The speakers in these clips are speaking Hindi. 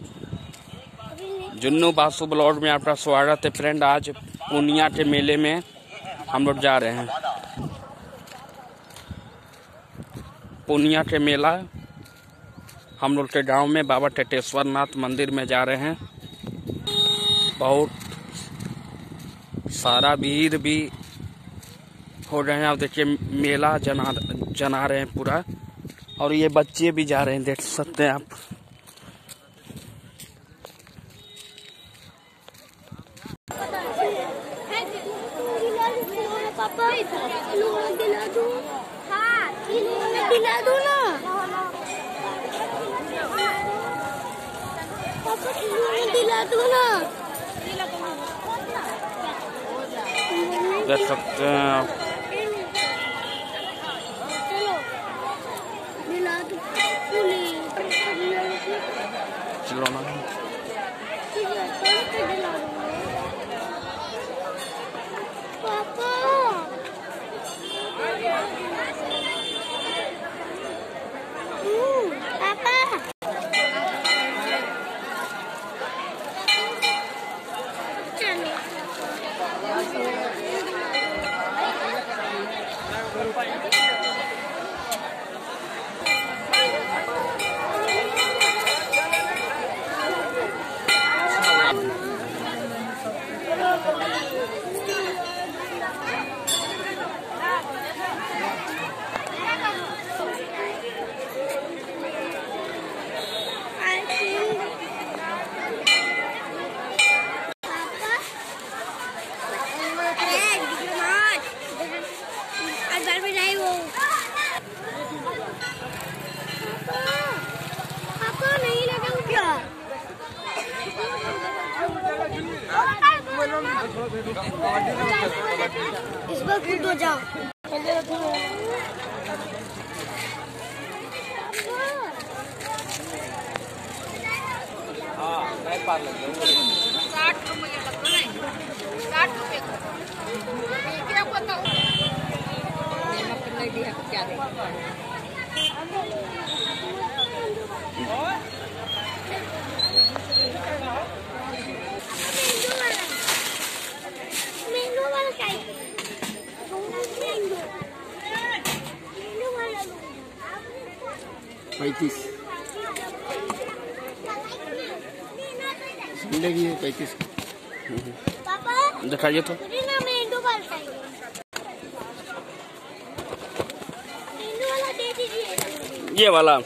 जुन्नू बासु ब्लॉग में आपका स्वागत है फ्रेंड। आज पूर्णिया के मेले में हम लोग जा रहे हैं। पूर्णिया के मेला हम लोग के गांव में बाबा टेटेश्वर नाथ मंदिर में जा रहे हैं। बहुत सारा भीड़ भी हो रहे हैं। आप देखिए मेला जना रहे हैं पूरा, और ये बच्चे भी जा रहे हैं, देख सकते हैं आप। पापा दिला दूं? हाँ दिला दूं ना पापा, दिला दूं ना? देख सकते हैं आप। चलो ना इस बार खुद हो जाओ। ₹60 क्या बताओ क्या संडे भी है 35। दिखाइए तो। ये वाला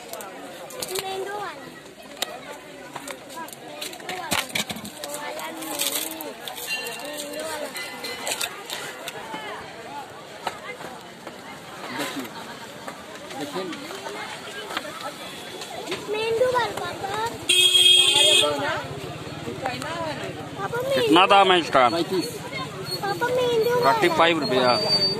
कितना दाम है इसका? 35 रुपया।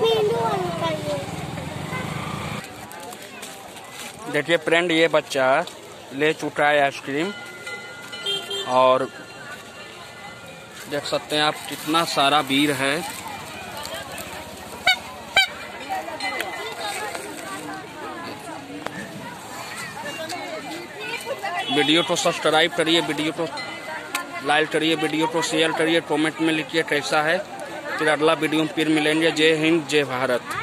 देखिए फ्रेंड, ये बच्चा ले चुका है आइसक्रीम, और देख सकते हैं आप कितना सारा भीड़ है। वीडियो को सब्सक्राइब करिए, वीडियो को लाइक करिए, वीडियो को शेयर करिए, कमेंट में लिखिए कैसा है। फिर अगला वीडियो में फिर मिलेंगे। जय हिंद, जय भारत।